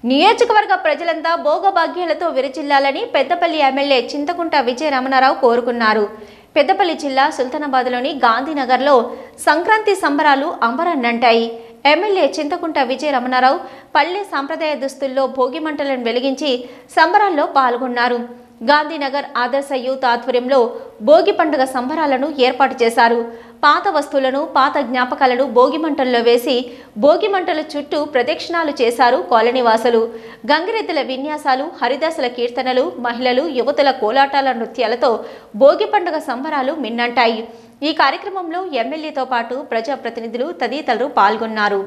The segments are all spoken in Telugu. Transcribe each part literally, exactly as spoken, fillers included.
నియోజకవర్గ ప్రజలంతా భోగభాగ్యాలతో విరచిల్లాలని పెద్దపల్లి ఎమ్మెల్యే చింతకుంట విజయ రమణారావు కోరుకున్నారు. పెద్దపల్లి జిల్లా సుల్తానాబాద్లోని గాంధీనగర్లో సంక్రాంతి సంబరాలు అంబరాన్నంటాయి. ఎమ్మెల్యే చింతకుంట విజయ రమణారావు పల్లె సాంప్రదాయ దుస్తుల్లో భోగి మంటలను వెలిగించి సంబరాల్లో పాల్గొన్నారు. గాంధీనగర్ ఆదర్శ యూత్ ఆధ్వర్యంలో భోగి పండుగ సంబరాలను ఏర్పాటు చేశారు. పాత వస్తువులను, పాత జ్ఞాపకాలను భోగి మంటల్లో వేసి భోగి మంటల చుట్టూ ప్రదక్షిణాలు చేశారు కాలనీవాసులు. గంగిరెద్దుల విన్యాసాలు, హరిదాసుల కీర్తనలు, మహిళలు, యువతుల కోలాటాల నృత్యాలతో భోగి పండుగ సంబరాలు మిన్నంటాయి. ఈ కార్యక్రమంలో ఎమ్మెల్యేతో పాటు ప్రజాప్రతినిధులు తదితరులు పాల్గొన్నారు.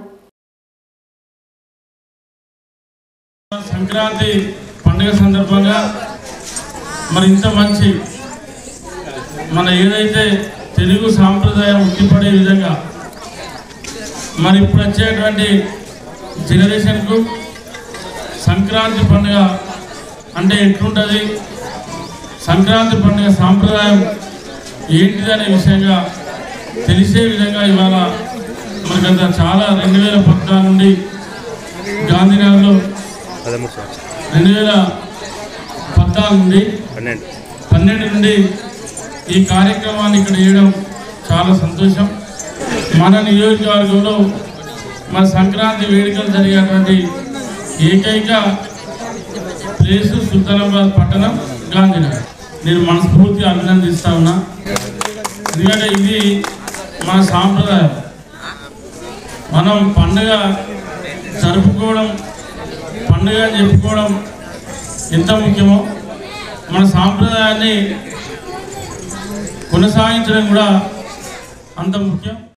సంక్రాంతి పండుగ సందర్భంగా మరి ఇంత మంచి మన ఏదైతే తెలుగు సాంప్రదాయం ఉట్టిపడే విధంగా మరి ఇప్పుడు వచ్చేటువంటి జనరేషన్కు సంక్రాంతి పండుగ అంటే ఎట్లుంటుంది, సంక్రాంతి పండుగ సాంప్రదాయం ఏంటిదనే విషయంగా తెలిసే విధంగా ఇవాళ మనకంత చాలా రెండు వేల పద్నాలుగు నుండి గాంధీనగర్లో రెండు వేల పద్నాలుగు నుండి పన్నెండు నుండి ఈ కార్యక్రమాన్ని ఇక్కడ చేయడం చాలా సంతోషం. మన నియోజకవర్గంలో మన సంక్రాంతి వేడుకలు జరిగేటువంటి ఏకైక ప్లేసు సుల్తానాబాద్ పట్టణం గాంధీనగర్. నేను మనస్ఫూర్తిగా అభినందిస్తా ఉన్నా. ఎందుకంటే ఇది మన సాంప్రదాయం. మనం పండుగ జరుపుకోవడం, పండుగ చెప్పుకోవడం ఎంత ముఖ్యమో మన సాంప్రదాయాన్ని కొనసాగించడం కూడా అంత ముఖ్యం.